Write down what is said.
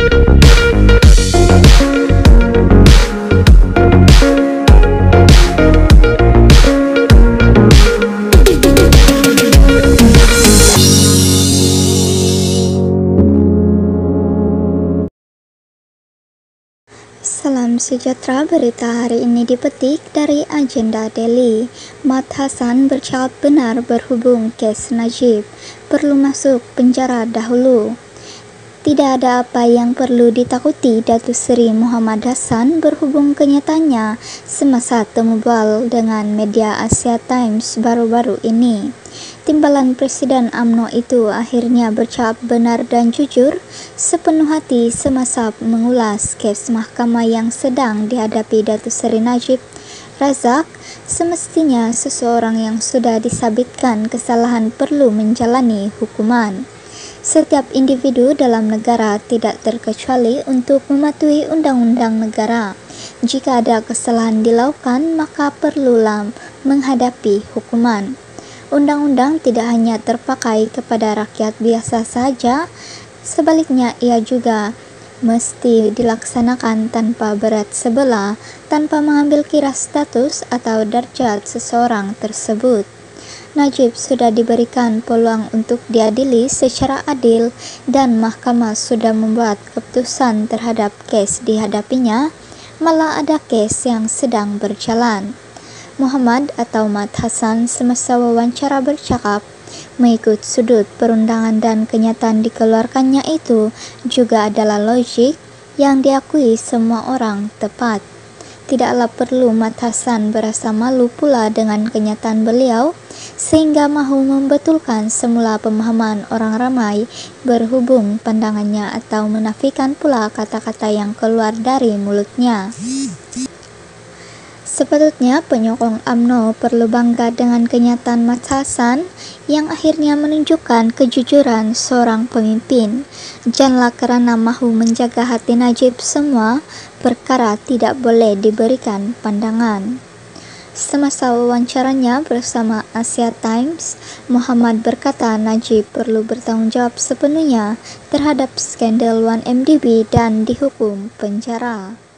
Salam sejahtera, berita hari ini dipetik dari Agenda Daily. Mat Hassan bercakap benar berhubung kes Najib, perlu masuk penjara dahulu. Tidak ada apa yang perlu ditakuti Datuk Seri Muhammad Hassan berhubung kenyataannya semasa temu bual dengan media Asia Times baru-baru ini. Timbalan Presiden UMNO itu akhirnya bercakap benar dan jujur sepenuh hati semasa mengulas kes mahkamah yang sedang dihadapi Datuk Seri Najib Razak. Semestinya seseorang yang sudah disabitkan kesalahan perlu menjalani hukuman. Setiap individu dalam negara tidak terkecuali untuk mematuhi undang-undang negara. Jika ada kesalahan dilakukan, maka perlulah menghadapi hukuman. Undang-undang tidak hanya terpakai kepada rakyat biasa saja, sebaliknya ia juga mesti dilaksanakan tanpa berat sebelah, tanpa mengambil kira status atau darjat seseorang tersebut. Najib sudah diberikan peluang untuk diadili secara adil dan mahkamah sudah membuat keputusan terhadap kes dihadapinya, malah ada kes yang sedang berjalan. Muhammad atau Mat Hassan semasa wawancara bercakap, mengikut sudut perundangan dan kenyataan dikeluarkannya itu juga adalah logik yang diakui semua orang tepat. Tidaklah perlu Mat Hassan berasa malu pula dengan kenyataan beliau, sehingga mahu membetulkan semula pemahaman orang ramai berhubung pandangannya atau menafikan pula kata-kata yang keluar dari mulutnya. Sepatutnya penyokong UMNO perlu bangga dengan kenyataan Mat Hassan yang akhirnya menunjukkan kejujuran seorang pemimpin. Janganlah kerana mahu menjaga hati Najib semua perkara tidak boleh diberikan pandangan. Semasa wawancaranya bersama Asia Times, Muhammad berkata Najib perlu bertanggung jawab sepenuhnya terhadap skandal 1MDB dan dihukum penjara.